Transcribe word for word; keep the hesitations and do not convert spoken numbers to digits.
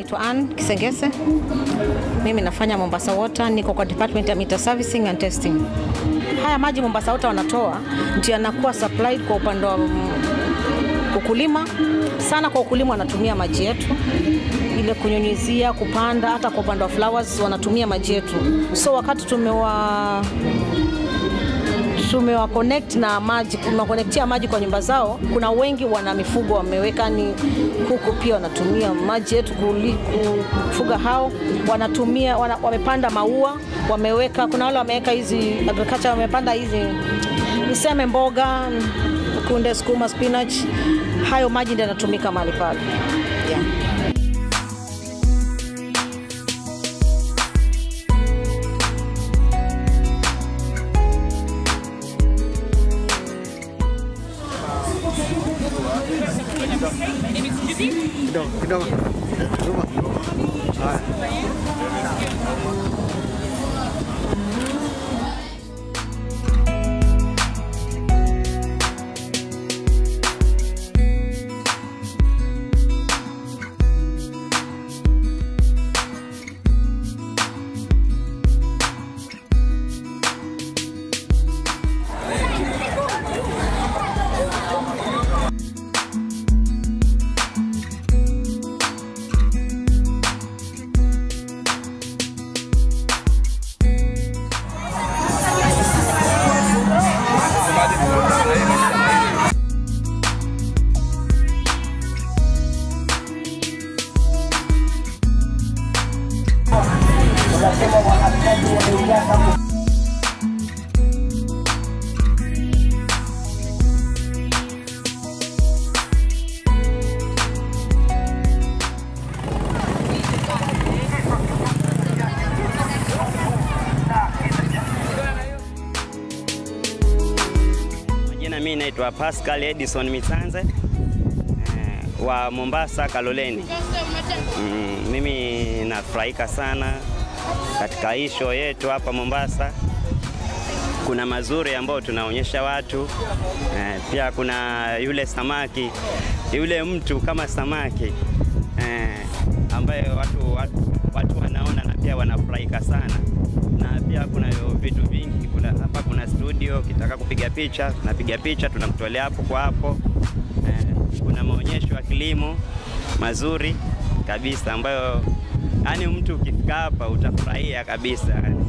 naitwa Ann Kisengese. Mimi nafanya Mombasa Water, niko kwa department ya meter servicing and testing. Haya maji Mombasa Water wanatoa ndio yanakuwa supplied kwa upande wa ukulima. Sana kwa ukulima wanatumia maji yetu ile kunyunyizia, kupanda, hata kwa upande wa flowers wanatumia maji yetu. So wakati tumewa tumewa connect na maji, tunaconnectia maji kwa nyumba zao, kuna wengi wana mifugo wameweka, ni kuku pia wanatumia maji yetu kufuga hao, wanatumia wana, wamepanda maua, wameweka, kuna wale wameweka hizi agriculture, wamepanda hizi niseme mboga, kunde, sukuma, spinach, hayo maji ndio yanatumika mahali pale. Yeah. Kidogo, kidogo. Haya. Mimi naitwa Pascal Edison Misanze eh, wa Mombasa Kaloleni. Mm, mimi nafurahika sana katika hii show yetu hapa Mombasa. Kuna mazuri ambayo tunaonyesha watu eh, pia kuna yule samaki, yule mtu kama samaki eh, ambaye watu, watu, watu wanaona na pia wanafurahika sana. Na pia kuna vitu vingi, kuna hapa kuna studio, kitaka kupiga picha, tunapiga picha, tunamtolea hapo kwa hapo. Eh, kuna maonyesho ya kilimo mazuri kabisa ambayo yani mtu ukifika hapa utafurahia kabisa.